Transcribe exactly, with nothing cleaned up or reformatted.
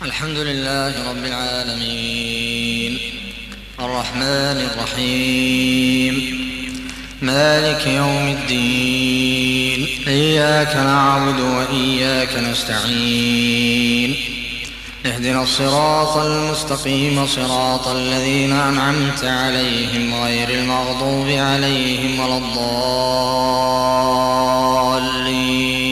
الحمد لله رب العالمين الرحمن الرحيم مالك يوم الدين إياك نعبد وإياك نستعين اهدنا الصراط المستقيم صراط الذين أنعمت عليهم غير المغضوب عليهم ولا الضالين